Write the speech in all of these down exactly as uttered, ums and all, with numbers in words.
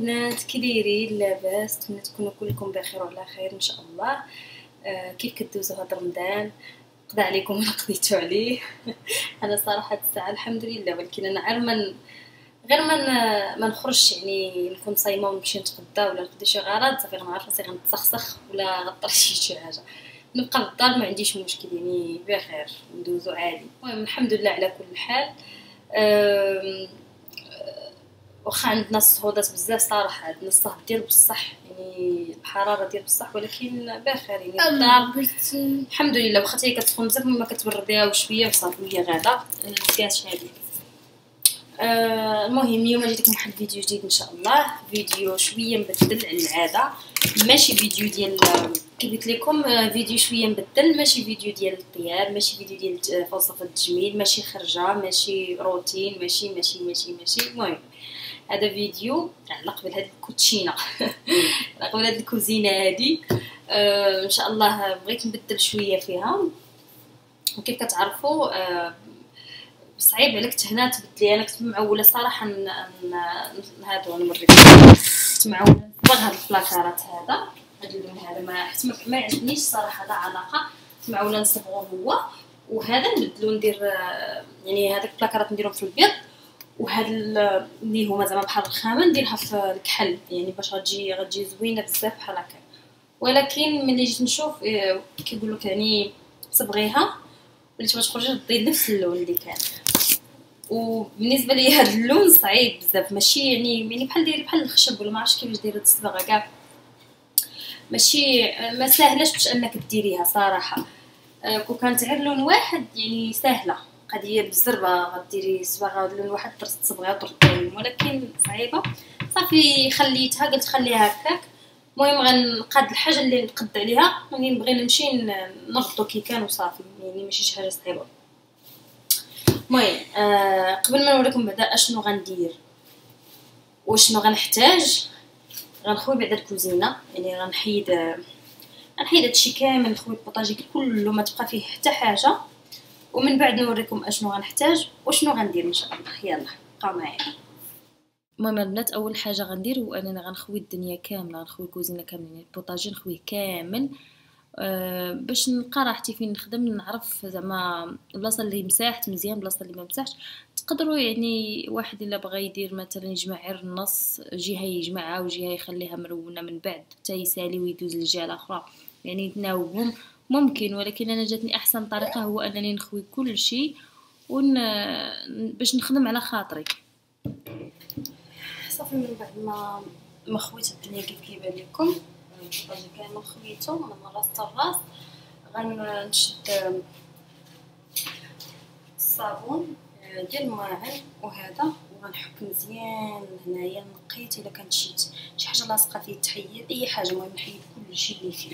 البنات كي دايرين؟ لاباس؟ نتمنى تكونوا كلكم بخير وعلى خير ان شاء الله. آه كيف كدوزوا هذا رمضان؟ قضى عليكم ولا قضيتوا عليه؟ انا صراحه الساعه الحمد لله، ولكن انا عار من غير ما ما نخرجش، يعني نكون صايمه ونمشي نتغدى ولا نقضي شي غرض صافي غنعرف راسي غنتسخسخ ولا غطرش شي حاجه. نبقى للدار ما عنديش مشكل، يعني بخير ندوزو عادي. المهم الحمد لله على كل حال. آه واخا عندنا الصهودات بزاف صراحه، عندنا الصهد ديال بصح، يعني الحراره ديال بصح، ولكن بخير يعني الدار الحمد لله. واخا هي كتسخن بزاف ما كتبرديها شويه وصافي وهي غادا كاش هادي. آه المهم اليوم جيت لكم واحد الفيديو جديد ان شاء الله، فيديو شويه مبدل على العاده، ماشي فيديو ديال كي قلت لكم، فيديو شويه مبدل، ماشي فيديو ديال الطياب، ماشي فيديو ديال فلسفه التجميل، ماشي خرجه، ماشي روتين، ماشي ماشي ماشي ماشي المهم هذا فيديو على قبل هاد الكوتشينه على قبل هاد الكوزينه هادي. آه ان شاء الله بغيت نبدل شويه فيها، وكيف كتعرفوا آه صعيب عليك تهنا تبدلي. انا كنت معوله صراحه ن هادو نوريكم، كنت معوله نصبغ هاد البلاكارات، هذا هاد اللون هذا ما حيت ما عندنيش صراحه لا علاقه، كنت معوله نصبغو هو وهذا نبدلو ندير يعني هذاك البلاكارات نديرهم في البيض، وهاد اللي هما زعما بحال الخامه نديرها في الكحل، يعني باش غتجي غتجي زوينه بزاف بحال هكا. ولكن ملي جيت نشوف كيقول لك يعني صبغيها وليت باش تخرجي دير نفس اللون اللي كان، وبالنسبه لي هذا اللون صعيب بزاف، ماشي يعني يعني بحال داير بحال الخشب ولا ما عرفتش كيفاش دايره الصبغه كاع، ماشي ما ساهلاش باش انك ديريها صراحه. أه كون كانت غير لون واحد يعني سهله قضيه بالزربه، غديري صباغه لون واحد تصبغيها وترديها، ولكن صعيبه. صافي خليتها، قلت خليها هكاك. المهم غنقاد الحاجه اللي نقد عليها، يعني نبغي نمشي نردو كي كان وصافي، يعني ماشي شي حاجه صعيبه. المهم آه قبل ما نوريكم بعدا اشنو غندير وشنو غنحتاج، غنخوي بعدا الكوزينه، يعني غنحيد غنحيد هادشي كامل، نخوي البوطاجي كله ما تبقى فيه حتى حاجه، ومن بعد نوريكم اشنو غنحتاج وشنو غندير ان شاء الله. يلا بقاو معايا. المهم البنات اول حاجه غندير هو انني غنخوي الدنيا كامله، غنخوي الكوزينه كامله، يعني البوطاجي نخويه كامل أه باش نلقى راحتي فين نخدم، نعرف زعما البلاصه اللي مساحت مزيان البلاصه اللي ما مساحتش. تقدروا يعني واحد الا بغى يدير مثلا يجمع غير النص جهه يجمعها وجهه يخليها مرونه، من بعد حتى يسالي ويدوز للجهه الاخرى، يعني يتناوبهم ممكن. ولكن انا جاتني احسن طريقه هو انني نخوي كل شيء ون باش نخدم على خاطري. صافي من بعد ما ما خويت الدنيا كيف كيبان لكم، البوطاجي كامل خويته من راس حتى الراس، غنشد الصابون ديال الماعن وهذا وغنحك مزيان هنايا. نقيت الا كانت شي شي حاجه لاصقه فيه تحيد اي حاجه، المهم نحيد كلشي اللي فيه.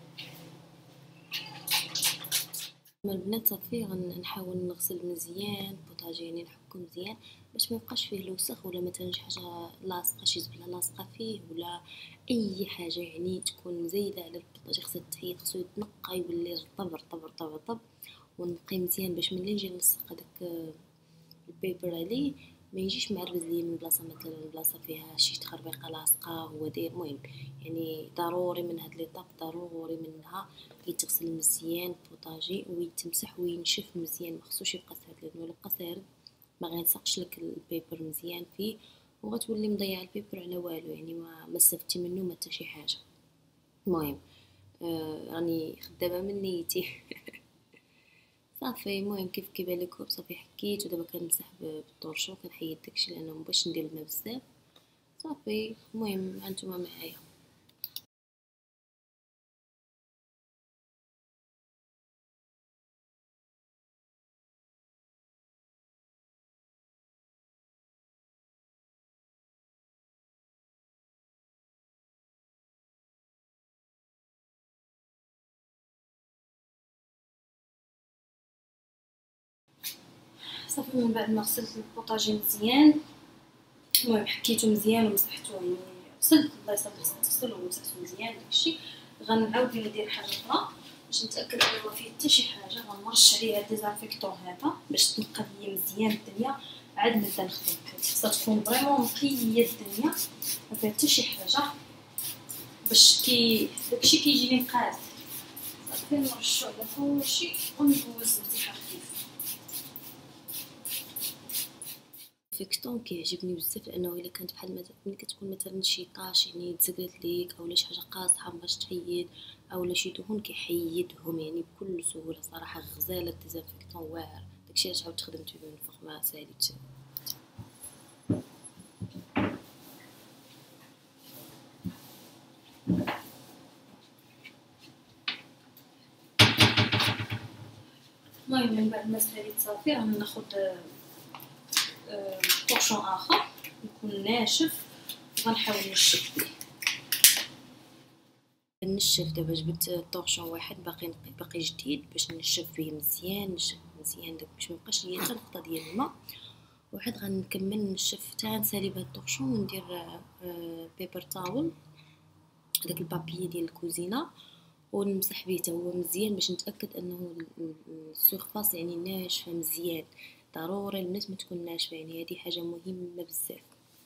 البنات صافي غنحاول نغسل مزيان البوطاجي، يعني نحكو مزيان باش ما يبقاش فيه الوسخ ولا مثلا شي حاجه لاصقه، شي زبله لاصقه فيه ولا اي حاجه يعني تكون مزيده على البوطاجي. خصها تحيد، خصو يتنقى يولي رطب رطب رطب رطب، ونقي مزيان باش ملي نجي نلصق هذاك البيبر عليه ما يجيش معربز ليا من بلاصه مثلا بلاصه فيها شي تخربيقه لاصقه هو داير. المهم يعني ضروري من هاد ليطاب ضروري منها يتغسل مزيان البوطاجي ويتمسح وينشف مزيان، ما خصوش يبقى سارد، لانه لو بقى سارد ما غيلصقش لك البيبر مزيان فيه وغتولي مضيع البيبر على والو، يعني ما ما استفدتي منه ما حتى شي حاجه. المهم آه راني خدامه من نيتي صافي. المهم كيف كيبان لكم صافي حكيت، ودابا كنمسح بالطرشو كنحيد داكشي لانه مبغيتش ندير الماء بزاف صافي. المهم هانتوما معايا. صافي من بعد ما غسلت البوطاجي مزيان، المهم حكيته مزيان ومسحته، يعني غسلت الله يصلح غسلت ومسحته مزيان داكشي. غنعاود ندير حاجه اخرى باش نتاكد انه ما فيه حتى شي حاجه، غنرش عليه هاد ديزانفيكتون هذا باش تنقى ليا مزيان الدنيا. عاد نبدا نخدم. خاصها تكون فريمون نقيه الدنيا ما فيها حتى شي حاجه باش كي داكشي كيجي لي مقاد. صافي نرشو على كلشي وندوز مزيان خفيف. فيكتون كيعجبني بزاف لانه الا كانت بحال مثلا ملي كتكون مثلا شي طاش يعني تزقلت ليك اولا شي حاجه قاصحه مبغاش تحيد اولا شي دهون كيحيدهم يعني بكل سهوله. صراحه غزاله ديزانفيكتون واعر. داكشي علاش عاود خدمت به من فوق ما ساليت. المهم من بعد ما ساليت صافي غناخد بورشون اخر يكون ناشف وغنحاول نشف. نشف دابا جبت طورشون واحد باقي باقي جديد باش نشف فيه مزيان. نشف مزيان داك باش ميبقاش ليا حتى نقطه ديال الماء. وعاد غنكمل نشف حتى نسالي بهاد الطورشون وندير بيبر تاول داك البابي ديال الكوزينه ونمسح به حتى هو مزيان باش نتاكد انه السورفاس يعني ناشفه مزيان. ضروري البنات ما تكون ناشفه يعني هذه حاجه مهمه بزاف.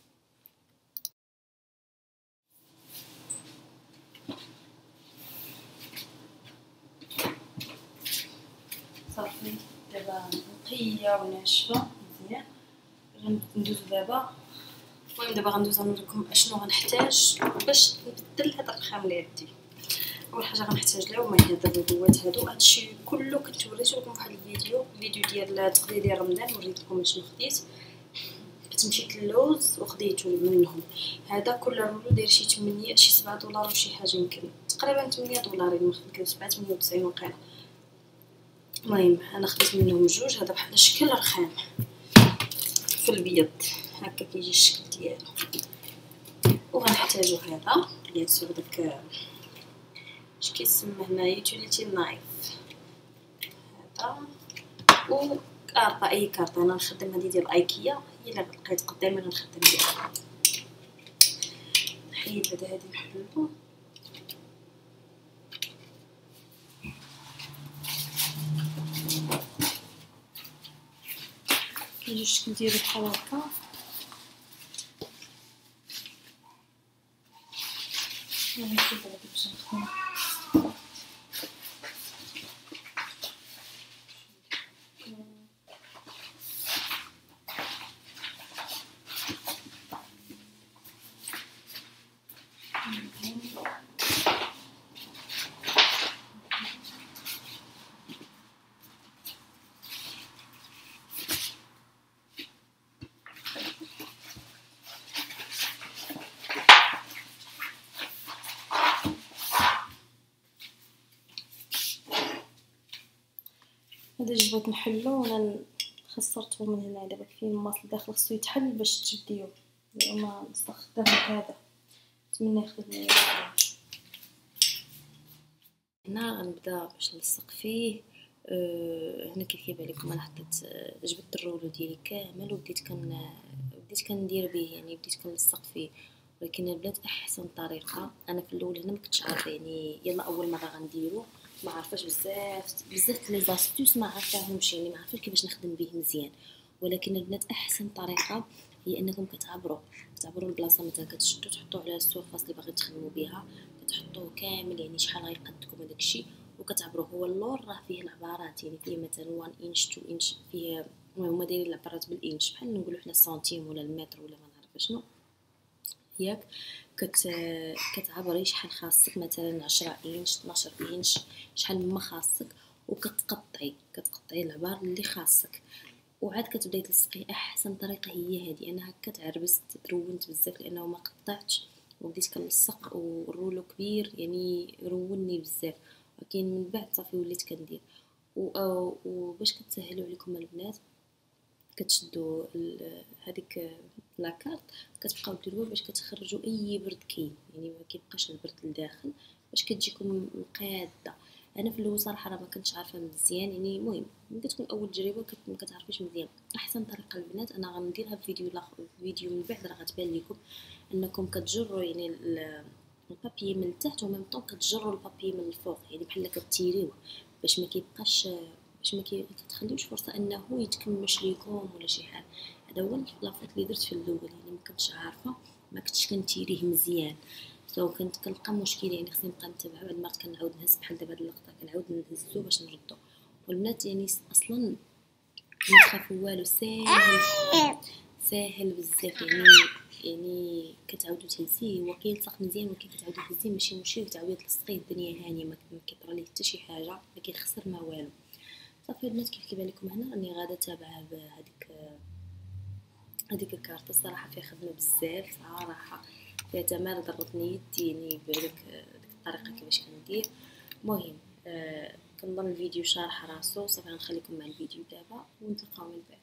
صافي دابا نقيه وناشفه مزيان. غندوزو دابا المهم دابا غندوز نوريكم اشنو غنحتاج باش نبدل هذا الرخام اللي عندي. اول حاجه غنحتاج لها هما هاد الربوات هادو. هادشي كله كنت وريته لكم واحد الفيديو الفيديو ديال تقضيه ديال رمضان وريت لكم شنو خديت. كنت مشيت للوز وخديته منهم. هذا كل رولو داير شي ثمانية شي سبعة دولار وشي حاجه يمكن تقريبا ثمانية دولار ما خديت سبعة ثمانية وتسعين وقيله. المهم انا خديت منهم جوج. هذا بحال شكل رخام في البيض هكا كيجي الشكل ديالو. وغنحتاجو هذا بيان سور داك اش كيسمى هنا يوتيليتي نايف هذا و كارطه اي كارطه. انا نخدم هذه ديال ايكيا هي اللي لقيت قدامي غنخدم بها. نحيد هذا هادي نحلو كيجي الشكل ديالو بحال هكا. انا نشوف هذا باش نخدم. هذا جبت نحلو وانا خسرته من هنا. دابا فيه الماس لداخل خصو يتحل باش تجبديوه ما نستخدم هذا. نتمنى يخدم ليا. هنا غنبدا باش نلصق فيه. أه هنا كيف كيبان لكم انا حطيت أه جبت الرولو ديالي كامل وبديت كن بديت كندير به يعني بديت كنلصق فيه. ولكن البنات احسن طريقه انا في الاول هنا ما كنتش عارفه يعني يلا اول مره غنديرو ما عارفاش بزاف بزاف لي زاستوس ما عارفاهمش يعني ما عارفاش كيفاش نخدم به مزيان. ولكن البنات احسن طريقه هي انكم كتعبروا كتعبروا البلاصه مثلا كتشدوا تحطوه على السورفاس اللي باغي تخدموا بها كتحطوه كامل يعني شحال غيقدكم هذاك الشيء وكتعبروه. هو اللور راه فيه العبارات يعني فيه مثلا واحد انش اثنين انش فيه هما دايرين العبارات بالانش بحال نقولوا حنا سنتيم ولا المتر ولا ما نعرف شنو ياك. كت كتعبري شحال خاصك مثلا عشرة انش اثناش انش شحال ما خاصك وكتقطعي كتقطعي العبار اللي خاصك وعاد كتبداي تلصقيه. احسن طريقه هي هذه. انا هكا تعربست ترونت بزاف لانه ما قطعتش وبديت كنلصق والرولو كبير يعني روني بزاف. ولكن من بعد صافي وليت كندير وباش كتسهلوا عليكم البنات كتشدوا هذيك لاكارت كتبقاو ديروها باش كتخرجوا اي برد كاين يعني ما كيبقاش البرد لداخل باش كتجيكم مقاده. انا في الاول صراحه راه ما كنتش عارفه مزيان يعني المهم ملي كتكون اول تجربه ما كتعرفيش مزيان. احسن طريقه البنات انا غنديرها في فيديو لاخر فيديو من بعد راه غتبان لكم انكم كتجروا يعني البابي من التحت وميم طون كتجروا البابي من الفوق يعني بحال كتيريوه باش ما كيبقاش باش ما كتخليوش فرصه انه يتكمش ليكم ولا شي حاجه. هذا هو لافوت اللي درت في الاول، يعني ما كنتش عارفه، ما كنتش كنتيريه مزيان، سو كنت كنلقى مشكل، يعني خصني نبقى نتابعها، بعد ما كنعاود نهز بحال دابا هاد اللقطه كنعاود نهزو باش نردو. والبنات يعني اصلا ما تخافوا والو، ساهل ساهل بزاف، يعني يعني كتعاودو تهزيه، هو كيلصق مزيان ولكن كتعاودو تهزيه ماشي مشكل، كتعاودي تلصقيه، الدنيا هانيه، ما كيطرى ليه حتى شي حاجه، ما كيخسر ما والو. صافي البنات كيف كيبان لكم هنا راني غادا تابعه بهذيك هذيك الكارطه، الصراحه فيها خدمه بزاف صراحه، فيها تمام ضرتني يدي يعني بهذيك ديك الطريقه كيفاش كندير. المهم آه كنظن الفيديو شارح راسو، صافي غنخليكم مع الفيديو دابا ونتلاقاو من بعد.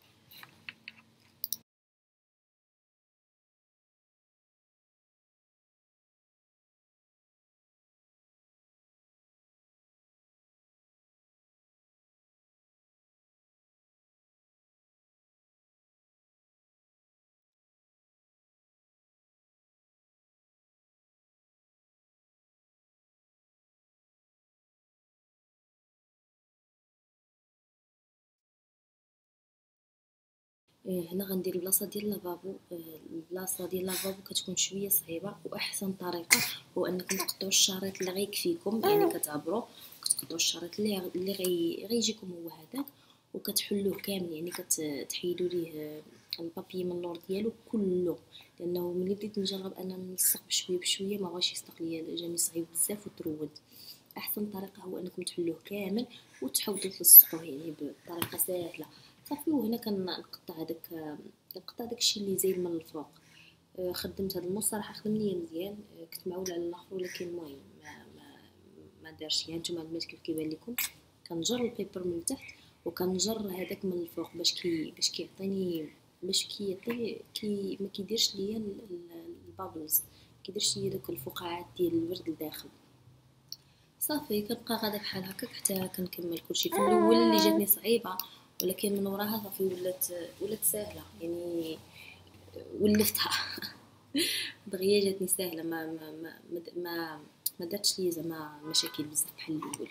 هنا غندير البلاصه ديال لافابو، البلاصه ديال لافابو كتكون شويه صعيبه، واحسن طريقه هو انكم تقطعوا الشريط اللي غيكفيكم، يعني كتعبروا كتقطعوا الشريط اللي اللي غي غيجيكم هو هذاك، وكتحلوه كامل، يعني كتحيدوا ليه البابي من اللور ديالو كله، لانه ملي بديت نجرب انا نلصق بشويه بشويه ما بغاش يصدق ليا، جاني صعيب بزاف وترود. احسن طريقه هو انكم تحلوه كامل وتحاولوا تلصقوه يعني بطريقه سهله. صافي وهنا كنقطع هذاك كنقطع داكشي اللي زايد من الفوق. خدمت هذا الموس صراحه خدم ليا مزيان، كنت معول على الاخر ولكن المهم ما ما ما دارش. يعني نتوما البنات كيف كيبان لكم كنجر البيبر من التحت وكنجر هذاك من الفوق باش كي باش كيعطيني باش كيعطي كي ما كيديرش ليا البابلز، كيديرش ليا داك الفقاعات ديال الورد لداخل. صافي كنبقى غادا بحال هكاك حتى كنكمل كلشي. في الاول اللي جاتني صعيبه ولكن من وراها صافي ولات ولات ساهله، يعني ولفتها دغيا جاتني ساهله، ما ما ما ما, ما درتش لي زعما مشاكل بزاف بحال الاول.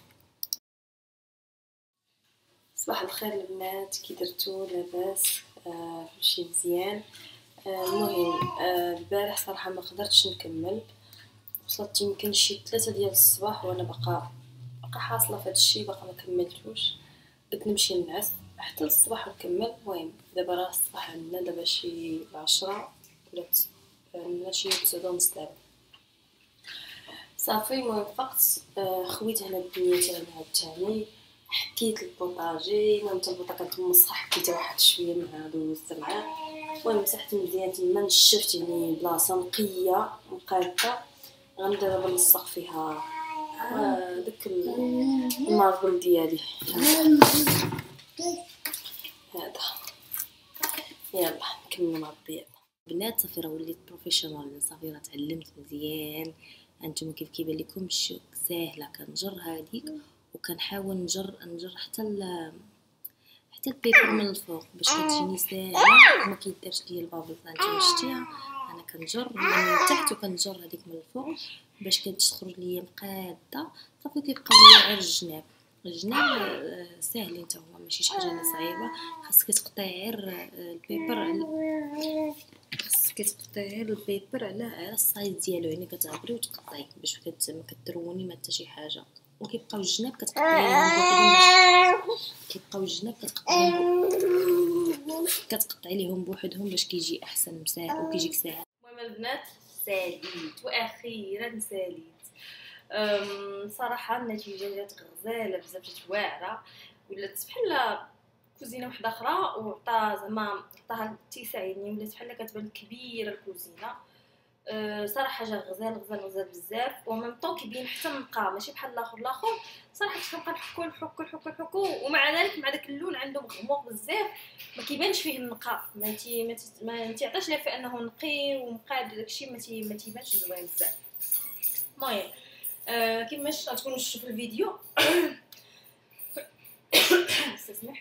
صباح الخير البنات، كي درتو لاباس؟ آه كلشي مزيان. آه المهم البارح آه صراحه ما قدرتش نكمل، وصلت يمكن شي ثلاثة ديال الصباح وانا باقا باقا حاصله في هادشي، باقا ما كملتوش، بغيت نمشي ننعس حتى الصباح ونكمل. المهم دابا راه الصباح عندنا دابا شي العشرة ولا عندنا شي تسعة ونص دابا. صافي المهم فقت آه خويت هنا الدنيا تاعنا عاوتاني، حكيت البوطاجي، المهم حتى البوطه كانت مسخه حكيتها واحد شويه مع دوزت معاه. المهم مسحت مزيان تما، نشفت يعني بلاصه نقيه مقاده، غنبدا دابا نلصق فيها آه داك الماربل ديالي هذا. يلا نكملوا مع الضيافه بنات. صافي راه وليت بروفيشنال، صافي راه تعلمت مزيان. هانتوما كيف كيبان لكم الشوك ساهله، كنجر هذيك وكنحاول نجر نجر حتى ال حتى البيبر من الفوق باش كتجيني ساهله وما كيديرش ليا البابل. هانتوما شتيها انا كنجر من التحت وكنجر هذيك من الفوق باش كتخرج ليا مقاده. صافي كيبقاو ليا غير الجناب، الجناب ساهلين حتى هما ماشي شي حاجه صعيبه. خاصك تقطعي غير البيبر على خاصك تقطعي غير البيبر على على السايز ديالو، يعني كتعبري وتقطعي باش ما كتروني ما حتى شي حاجه. وكيبقاو الجناب كتقطعي ليهم بوحدهم، كيبقاو الجناب كتقطعي كتقطعي ليهم بوحدهم باش كيجي احسن مساء وكيجيك ساهل. المهم البنات ساليت واخيرا ساليت. صراحه النتيجه جات غزاله بزاف، جات واعره، ولات بحال كوزينه وحده اخرى، وعطا زعما عطاها الاتساع، يعني ولات بحال كتبان كبيره الكوزينه. أه صراحه جا غزال غزال غزال بزاف، ومن طون كيبين حتى النقا ماشي بحال الاخر. الاخر صراحه كنبقى نحكو نحكو نحكو نحكو ومع ذلك مع داك اللون عنده مغموق بزاف، ما كيبانش فيه النقاء، ما تي ما تيعطيش ليه انه نقي ومقاد، داكشي ما تي ما تيبانش زوين بزاف. المهم أه كيفاش غتكونوا شفتوا في الفيديو استسمح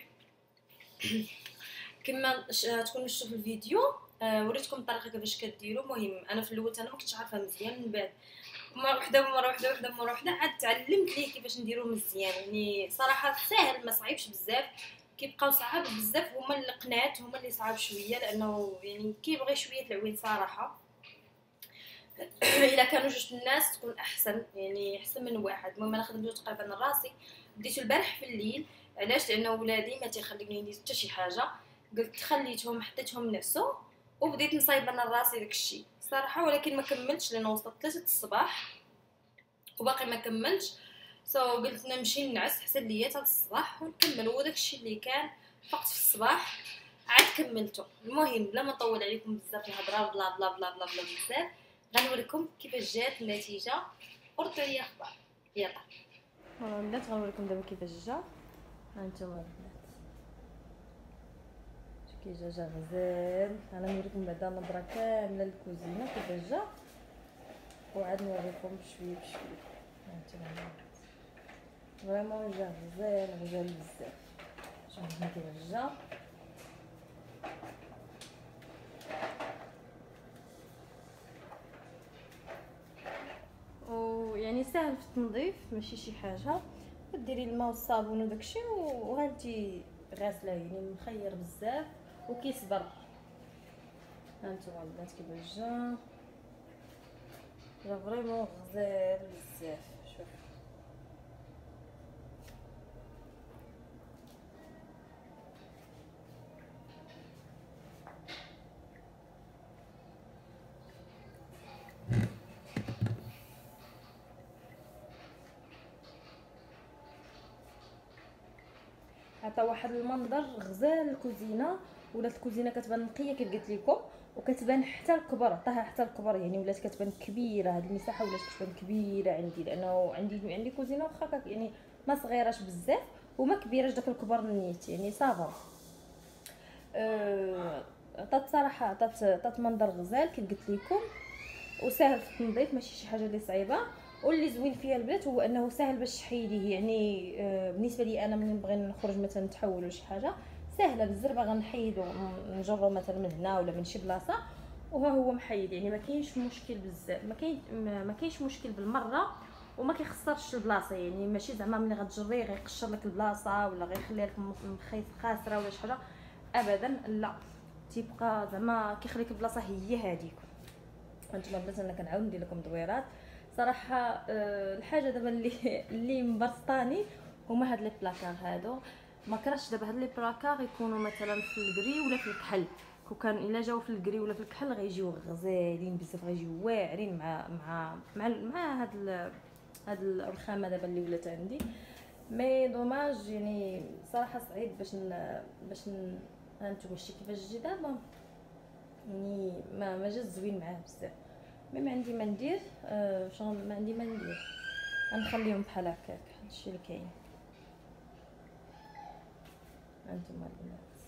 كما تكونوا شفتوا في الفيديو آه وريتكم الطريقه كيفاش كديروا. المهم انا في الاول انا ما كنتش عارفه مزيان، من بعد مره وحده مره وحده وحده مره وحده عاد تعلمت ليه كيفاش نديروا مزيان. يعني صراحه ساهل ما صعيبش بزاف، كيبقاو صعاب بزاف، هما اللي قنعت هما اللي صعاب شويه، لانه يعني كيبغي شويه العوين صراحه. الا كانوا جوج الناس تكون احسن، يعني احسن من واحد. المهم انا خدمته تقريبا راسي، بديتو البارح في الليل. علاش؟ لانه ولادي ما تيخليوني ندير حتى شي حاجه، قلت خليتهم حطيتهم نعسوا وبديت نصايب انا راسي داكشي صراحه. ولكن ما كملتش لانه وصلت ثلاثة الصباح وباقي ما كملتش. سو so, قلت نمشي نعس حسن ليا حتى الصباح ونكمل. وداكشي اللي كان فقط في الصباح عاد كملته. المهم بلا ما نطول عليكم بزاف الهضره بلا بلا بلا بلا بلا بزاف، غنوريكم كيفاش جات النتيجه وردوا لي اخبار. يلا فوالا البنات غنوريكم دابا كيفاش جا. ها نتوما البنات كي جا جا غزال. انا نوريكم بعدا نظره كامله للكوزينه كيفاش جا، وعاد نوريكم بشويه بشويه. ها نتوما البنات فريمون جا غزال غزال بزاف. شوفوا كيفاش جا. ويعني ساهل في التنظيف ماشي شي حاجه، ديري الماء والصابون وداكشي وهانتي غاسله، يعني مخير بزاف وكيصبر. هانتوما البنات كيفاش جا جا فريمون غزال بزاف. شوف عطا واحد المنظر غزال. الكوزينه ولات الكوزينه كتبان نقيه كيف قلت لكم، وكتبان حتى الكبر، عطاها حتى الكبر، يعني ولات كتبان كبيره. هذه المساحه ولات كتبان كبيره عندي، لانه عندي عندي كوزينه واخا يعني ما صغيراش بزاف وما كبيراش داك الكبر نيت، يعني صافا. أه عطات صراحه عطات عطات منظر غزال كيف قلت لكم، وسهل في التنظيف ماشي شي حاجه اللي صعيبه. واللي زوين فيها البنات هو انه سهل باش تحيديه، يعني آه بالنسبه لي انا ملي نبغي نخرج مثلا نتحول ولا شي حاجه سهله بالزربه غنحيدو نجرو مثلا من هنا ولا من شي بلاصه وها هو محيد، يعني ما كاينش مشكل بزاف، ما كاين ما كاينش مشكل بالمره وما كيخسرش البلاصه. يعني ماشي زعما ملي غتجريه غيقشر لك البلاصه ولا غيخلي لك مخيط خاسره ولا شي حاجه، ابدا لا، تيبقى زعما كيخليك البلاصه هي هذيك. هانتوما البنات انا كنعاود ندير لكم دويرات صراحه. أه الحاجه دابا اللي اللي مبسطاني هما هاد لي بلاكار هادو. ما كرهتش دابا هاد لي بلاكار يكونوا مثلا في الكري ولا في الكحل، كون كان الا جاو في الكري ولا في الكحل غيجيو غزالين بزاف، غيجيو واعرين مع مع مع, مع هاد ال... هاد الرخامه دابا اللي ولات عندي. مي دوماج يعني صراحه صعيب باش ن... باش ن... هانتوما شتي كيفاش جي دابا، يعني ما ما جا زوين معاه بزاف. مي ما عندي ما ندير آه شغل ما عندي ما ندير، غنخليهم بحال هكاك. هادشي اللي كاين. هانتوما البنات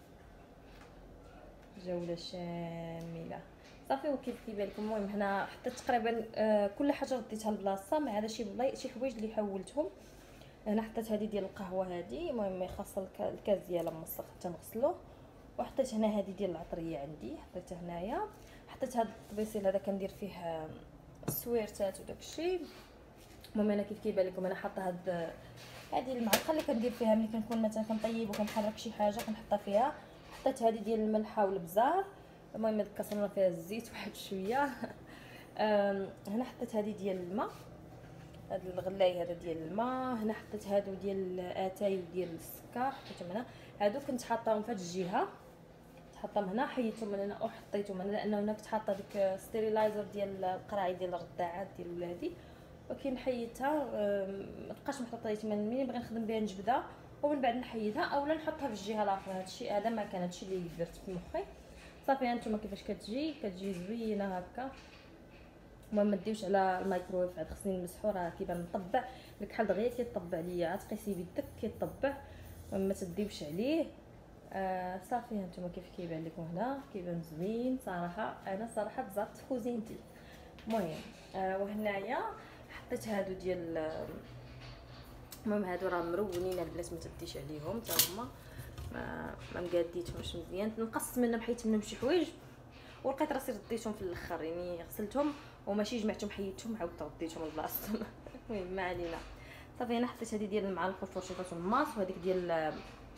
جوله شامله صافي وكيف كيبان لكم. المهم هنا حتى تقريبا آه كل حاجه رديتها لبلاصتها ما عدا شي بلاي شي حوايج اللي حولتهم. هنا حطيت هذه ديال القهوه هذه، المهم خاصه الكاس ديالها موسخ حتى نغسلوه. وحطيت هنا هذه ديال العطريه عندي حطيتها هنايا. حطيت هذا الطبيسيل هذا كندير فيه السويرتات وداكشي. المهم انا كيف كيبان لكم انا حاطه هاد هذه المعلقه اللي كندير فيها ملي كنكون مثلا كنطيب وكنحرك شي حاجه كنحطها فيها. حطيت هذه ديال الملحه والبزار، المهم كسرنا فيها الزيت واحد شويه. هنا حطيت هذه ديال الماء، هذا الغلاي هذا ديال الماء. هنا حطيت هادو ديال اتاي ديال السكر حطيتهم هنا. هادو كنت حاطاهم في هاد الجهه، حطهم هنا حيدتهم من هنا وحطيتهم هنا لانه هنا كنت حاطه ديك ستيريلايزر ديال القراعي ديال الرداعات ديال ولادي، ولكن حيدتها ما تبقاش محطوطه تما. ملي نبغي نخدم بها نجبدها ومن بعد نحيدها اولا نحطها في الجهه الاخرى. هادشي هذا ما كان هادشي اللي درت في مخي صافي. هانتوما كيفاش كتجي كتجي زوينه هكا. المهم ما ديوش على الميكرويف عاد خصني نمسحو، راه كيبان مطبع الكحل دغيا كيطبع ليا، عاد تقيسي بيدك كيطبع. ما تديوش عليه آه صافي. هانتوما كيف كيبان لكم هنا كيبان زوين صراحه. انا صراحه تزرت في كوزينتي. المهم آه وهنايا حطيت هادو ديال المهم هادو راه مرونين البنات ما تديش عليهم حتى هما ما ما مقاديتهمش مزيان، نقصت منهم حيت منهم شي حوايج ولقيت راسي رديتهم في الاخر، يعني غسلتهم وماشي جمعتهم حيدتهم عاودت رديتهم لبلاصتهم. المهم ما علينا صافي. انا حطيت هذه ديال المعالق والفرشيطات والماس وهذيك ديال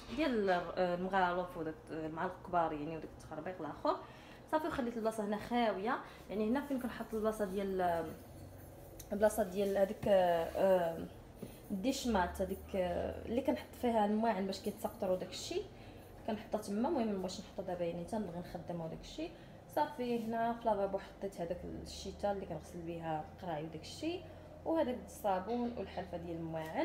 ديال المغالف وداك المعالق كبار يعني وداك التخربيق الاخر. صافي خليت البلاصه هنا خاويه، يعني هنا فين كنحط البلاصه ديال البلاصه ديال هذيك الديشمات هذيك اللي كنحط فيها الماعن باش كيتسقطر وداك الشيء كنحطها تما. المهم باش نحطها دابا يعني تنبغي نخدمها وداك الشيء. صافي هنا في لافابو حطيت هذاك الشيته اللي كنغسل بها القراي وداك الشيء، وهذاك الصابون والحلفه ديال الماعن.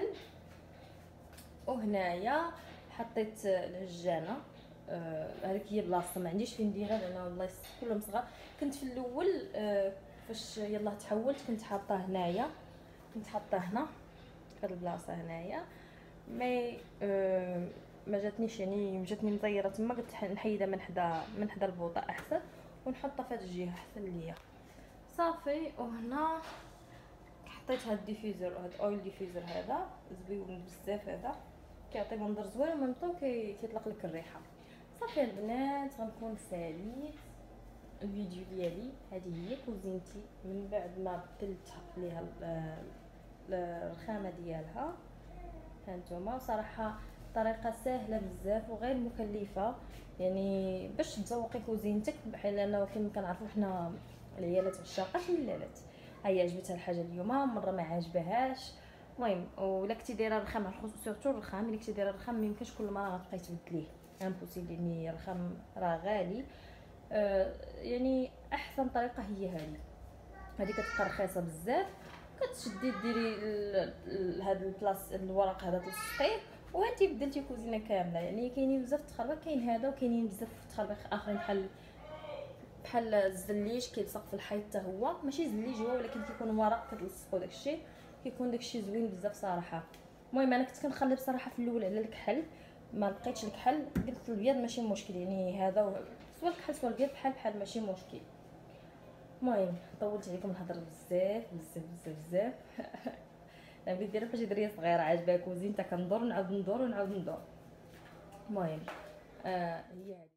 وهنايا حطيت العجانه، آه هذيك هي بلاصه ما عنديش فين نديرها لان الله يستر كلهم صغار. كنت في الاول آه فاش يلاه تحولت كنت حاطاه هنايا، كنت حاطاه هنا هاد البلاصه هنايا، مي آه ما جاتنيش يعني جاتني مطيره تما. قلت نحيدها من حدا من حدا البوطه احسن ونحطها في هاد الجهه احسن ليا. صافي وهنا حطيت هاد الديفيزور، هاد اويل ديفيزور هذا زوين بزاف، هذا كيعطي منظر زوين وميمطو كيطلق لك الريحه. صافي البنات غنكون ساليت الفيديو ديالي. هذه هي كوزينتي من بعد ما بدلت ليها الخامه ديالها. هانتوما صراحه طريقه سهله بزاف وغير مكلفه يعني باش تزوقي كوزينتك، بحال انه كما كنعرفوا حنا العيالات عشاقات اللالات. هيا عجبتها الحاجه اليوم مره ما عجبهاش. المهم ولا كنتي دايره الرخام سورتو الرخام، الا كنتي دايره الرخام ما يمكنش كل مره غتبقاي تبدليه، امبوسيبل يعني الرخام راه غالي. آه يعني احسن طريقه هي هذه، هذه كتبقى رخيصه بزاف. كتشدي ديري هذا البلاص الورق هذا تلصقيه وانتي بدلتي كوزينه كامله. يعني كاينين بزاف التخربيق، كاين هذا وكاينين بزاف التخربيق اخرين بحال بحال الزليج كيلصق في الحيط حتى هو ماشي زليج هو، ولكن كيكون ورق كتلصقوا داكشي، كيكون داكشي زوين بزاف صراحه. المهم انا كنت كنخلي بصراحه في الاول على الكحل، ما لقيتش الكحل قلت البيض ماشي مشكل، يعني هذا سواء الكحل سواء البيض بحال بحال ماشي مشكل. المهم طولت عليكم نهضر بزاف بزاف بزاف بزاف انا بديت ديرها فاش دريه صغيره عاجبها كوزينتا كندور نعاود ندور ونعاود ندور. المهم آه هي هذه.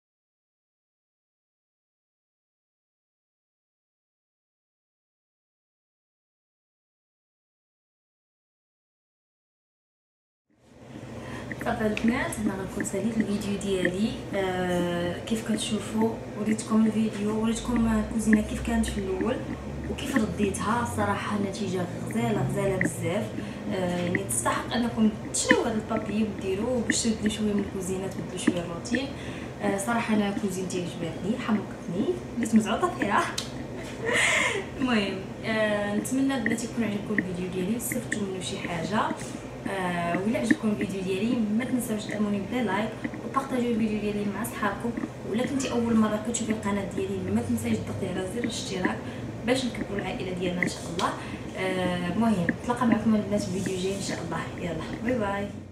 صافي البنات انا غنكون ساليت الفيديو ديالي. آه كيف كتشوفوا وريتكم الفيديو، وريتكم الكوزينه كيف كانت في الاول وكيف رديتها. صراحه النتيجه غزاله غزاله بزاف. آه يعني تستحق انكم تشريو هذا البابي وديروه باش تبدلوا شويه من الكوزينه، تبدلوا شويه الروتين. آه صراحه انا كوزينتي عجبتني حمقتني وليت مزعوطه فيها المهم آه نتمنى البنات يكون عجبكم الفيديو ديالي استفدتوا منه شي حاجه. آه ولا عجبكم الفيديو ديالي ما تنساوش تدعموني بلا لايك وبارطاجيو الفيديو ديالي مع صحابكم. ولا كنتي اول مره كتشوفي القناه ديالي ما تنسايش تضغطي على زر الاشتراك باش نكبروا العائله ديالنا ان شاء الله. المهم آه نتلاقى معكم البنات في فيديو جاي ان شاء الله. يلا باي باي.